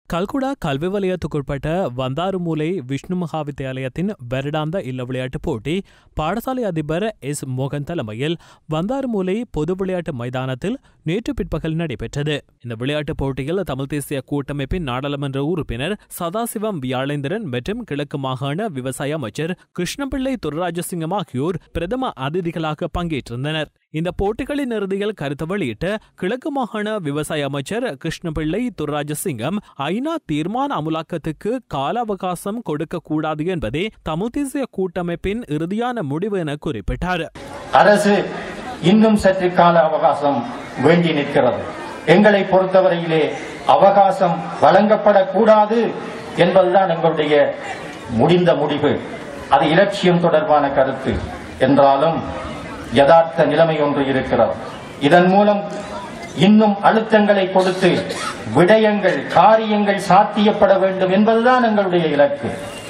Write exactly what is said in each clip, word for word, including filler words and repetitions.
கல்குடா கல்வி வலயத்துக்குட்பட்ட வந்தாறுமூலை விஷ்ணு மகாவித்தியாலயத்தின் வருடாந்த இல்ல விளையாட்டுப் போட்டி பாடசாலை அதிபர் எஸ் மோகன் தலைமையில் வந்தாறுமூலை பொது விளையாட்டு மைதானத்தில் நேற்று பிற்பகல் நடைபெற்றது. இந்த விளையாட்டுப் போட்டியில் தமிழ் தேசிய கூட்டமைப்பின் நாடாளுமன்ற உறுப்பினர் சதாசிவம் வியாழேந்திரன் மற்றும் கிழக்கு மாகாண விவசாய அமைச்சர் கிருஷ்ணபிள்ளை துரராஜசிங்கம் ஆகியோர் பிரதம அதிதிகளாக பங்கேற்றிருந்தனர். இந்த போட்டிகளின் இறுதியில் கருத்து வெளியிட்ட கிழக்கு மாகாண விவசாய அமைச்சர் கிருஷ்ணபிள்ளை துரராஜசிங்கம் ஐநா தீர்மான அமுலாக்கத்துக்கு கால அவகாசம் கொடுக்கக்கூடாது என்பதே தமிழ் தேசிய கூட்டமைப்பின் இறுதியான முடிவு என குறிப்பிட்டார். அரசு இன்னும் சற்று கால அவகாசம் வேண்டி நிற்கிறது. எங்களை பொறுத்தவரையிலே அவகாசம் வழங்கப்படக்கூடாது என்பதுதான் எங்களுடைய முடிந்த முடிவு. அது இலட்சியம் தொடர்பான கருத்து என்றாலும் யதார்த்த நிலைமை ஒன்று இருக்கிறது. இதன் மூலம் இன்னும் அழுத்தங்களை கொடுத்து விடயங்கள் காரியங்கள் சாத்தியப்பட வேண்டும் என்பதுதான் எங்களுடைய இலக்கு.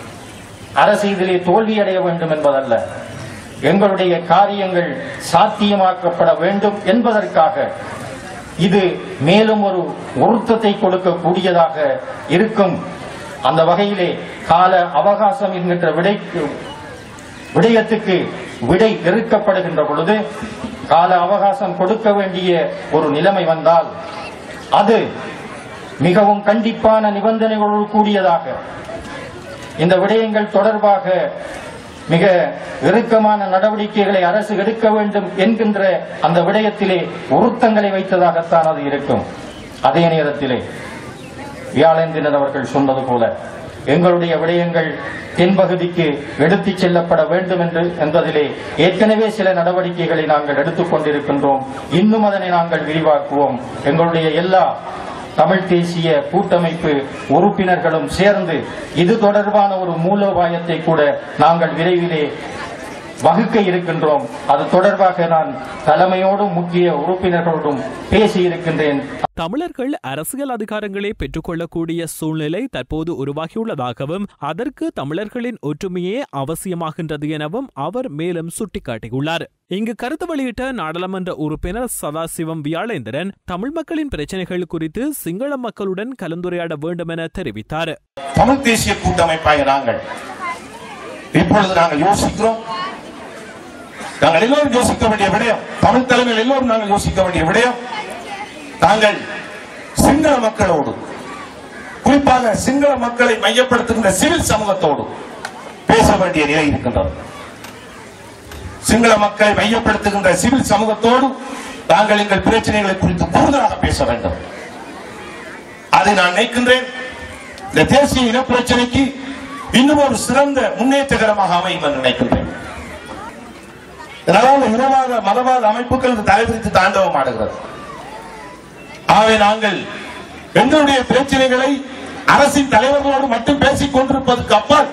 அரசு இதிலே தோல்வியடைய வேண்டும் என்பதல்ல. எங்களுடைய காரியங்கள் சாத்தியமாக்கப்பட வேண்டும் என்பதற்காக இது மேலும் ஒரு உறுத்தத்தை கொடுக்கக்கூடியதாக இருக்கும். அந்த வகையிலே கால அவகாசம் என்கின்ற விடைக்கு விடயத்துக்கு விடை எதிர்க்கப்படுகின்ற பொழுது கால அவகாசம் கொடுக்க வேண்டிய ஒரு நிலைமை வந்தால் அது மிகவும் கண்டிப்பான நிபந்தனைகளோடு கூடியதாக இந்த விடயங்கள் தொடர்பாக மிக இறுக்கமான நடவடிக்கைகளை அரசு எடுக்க வேண்டும் என்கின்ற அந்த விடயத்திலே உறுத்தங்களை வைத்ததாகத்தான் அது இருக்கும். அதே நேரத்திலே வியாழேந்திரன் அவர்கள் சொன்னது போல எங்களுடைய விடயங்கள் தென்பகுதிக்கு எடுத்துச் செல்லப்பட வேண்டும் என்று என்பதிலே ஏற்கனவே சில நடவடிக்கைகளை நாங்கள் எடுத்துக் கொண்டிருக்கின்றோம். இன்னும் அதனை நாங்கள் விரிவாக்குவோம். எங்களுடைய எல்லா தமிழ் தேசிய கூட்டமைப்பு உறுப்பினர்களும் சேர்ந்து இது தொடர்பான ஒரு மூலோபாயத்தை கூட நாங்கள் விரைவிலே வகுக்க இருக்கின்றோம். அது தொடர்பாக நான் தலைமையோடும் முக்கிய உறுப்பினர்களோடும் பேசி இருக்கின்றேன். தமிழர்கள் அரசியல் அதிகாரங்களை பெற்றுக்கொள்ளக்கூடிய சூழ்நிலை தற்போது உருவாகியுள்ளதாகவும் அதற்கு தமிழர்களின் ஒற்றுமையே அவசியமாகின்றது எனவும் அவர் மேலும் சுட்டிக்காட்டியுள்ளார். இங்கு கருத்து வெளியிட்ட நாடாளுமன்ற உறுப்பினர் சதாசிவம் வியாழேந்திரன் தமிழ் மக்களின் பிரச்சனைகள் குறித்து சிங்கள மக்களுடன் கலந்துரையாட வேண்டும் என தெரிவித்தார். தமிழ் தேசிய கூட்டமைப்பாக நாங்கள் இப்பொழுது நாங்கள் யோசிக்கிறோம். நாங்கள் எல்லோரும் யோசிக்க வேண்டிய விடயம், தமிழ் தலைமையில் எல்லோரும் நாங்கள் யோசிக்க வேண்டிய விடயம், தாங்கள் சிங்கள மக்களோடு குறிப்பாக சிங்கள மக்களை மையப்படுத்துகின்ற சிவில் சமூகத்தோடு பேச வேண்டிய நிலை இருக்கின்றது. சிங்கள மக்களை மையப்படுத்துகின்ற சிவில் சமூகத்தோடு தாங்கள் எங்கள் பிரச்சனைகளை குறித்து கூடுதலாக பேச வேண்டும். அதை நான் நினைக்கின்றேன். இந்த தேசிய இன பிரச்சனைக்கு இன்னும் ஒரு சிறந்த முன்னேற்றகரமாக அமையும் என்று நினைக்கின்றேன். இதனால் இனவாத மதவாத அமைப்புகள் தலைவிரித்து தாண்டவம் ஆடுகிறது. ஆகவே நாங்கள் எங்களுடைய பிரச்சனைகளை அரசின் தலைவர்களோடு மட்டும் பேசிக் கொண்டிருப்பதற்கு அப்பால்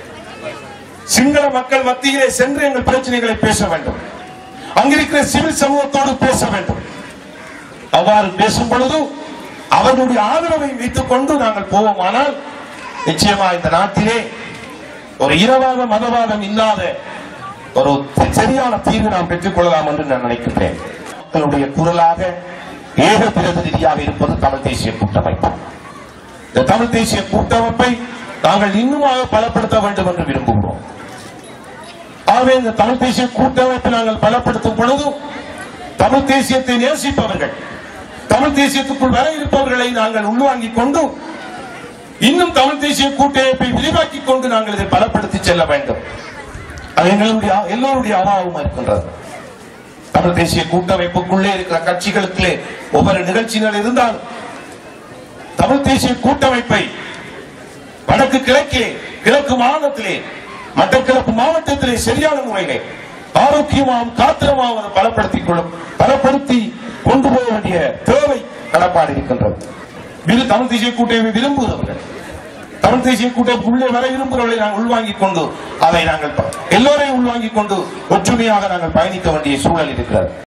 சிங்கள மக்கள் மத்தியிலே சென்று எங்கள் பிரச்சனைகளை பேச வேண்டும். அங்கிருக்கிற சிவில் சமூகத்தோடு பேச வேண்டும். அவ்வாறு பேசும் பொழுது அவர்களுடைய ஆதரவை வைத்துக் கொண்டு நாங்கள் போவோமானால் நிச்சயமா இந்த நாட்டிலே ஒரு இனவாத மதவாதம் இல்லாத ஒரு சரியான தீர்வு நாம் பெற்றுக் கொள்ளலாம் என்று நான் நினைக்கின்றேன். மக்களுடைய குரலாக ஏக பிரதிநிதியாக இருப்பது தமிழ் தேசிய கூட்டமைப்பு. இந்த தமிழ் தேசிய கூட்டமைப்பை நாங்கள் இன்னுமாக பலப்படுத்த வேண்டும் என்று விரும்புகிறோம். ஆகவே இந்த தமிழ் தேசிய கூட்டமைப்பை நாங்கள் பலப்படுத்தும் பொழுது தமிழ் தேசியத்தை நேசிப்பவர்கள், தமிழ் தேசியத்துக்குள் வர இருப்பவர்களை நாங்கள் உள்வாங்கிக் கொண்டு இன்னும் தமிழ் தேசிய கூட்டமைப்பை விரிவாக்கிக் கொண்டு நாங்கள் இதை பலப்படுத்தி செல்ல வேண்டும். அது எங்களுடைய எல்லோருடைய அவாவும் இருக்கின்றது. தமிழ் தேசிய கூட்டமைப்புக்குள்ளே இருக்கிற கட்சிகளுக்கு ஒவ்வொரு நிகழ்ச்சிகள் இருந்தாலும் தமிழ் தேசிய கூட்டமைப்பை வடக்கு கிழக்கே கிழக்கு மாநிலத்திலே மட்டக்களப்பு மாவட்டத்திலே சரியான முறையிலே ஆரோக்கியமாகவும் காத்திரமாகவும் பலப்படுத்திக் கொள்ளும் பலப்படுத்தி கொண்டு போக வேண்டிய தேவை கடப்பாடு இருக்கின்றது. இது தமிழ் தேசிய கூட்டமைப்பை விரும்புகிறவர்கள், தமிழ் தேசிய கூட்டமைப்பு உள்ளே வர விரும்புகிறவர்களை நாங்கள் உள்வாங்கிக் கொண்டு அதை நாங்கள் எல்லோரையும் உள்வாங்கிக் கொண்டு ஒற்றுமையாக நாங்கள் பயணிக்க வேண்டிய சூழல் இருக்கிறது.